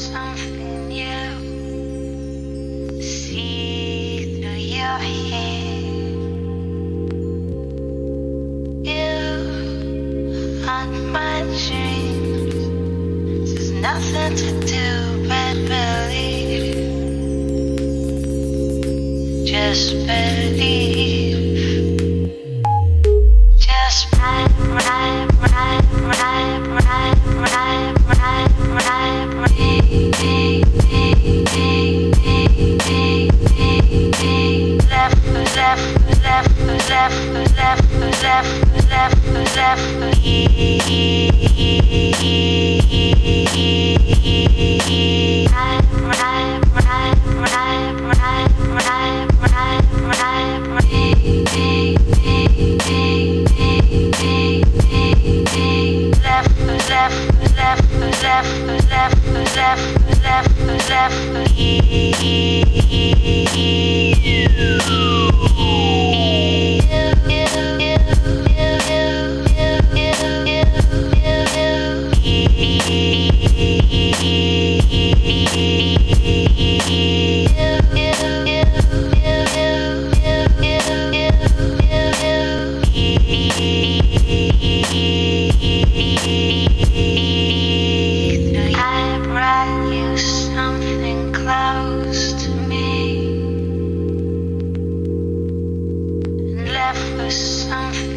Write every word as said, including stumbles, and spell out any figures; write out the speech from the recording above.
something new. See through your hair. You haunt my dreams. There's nothing to do but believe. Just believe. Just ride, ride, ride, ride, ride, ride, ride, ride, left, left, left, left, left, left, left, left, ride, ride, ride, ride, ride, ride, ride, left, left, left, left, left, left, left, left, something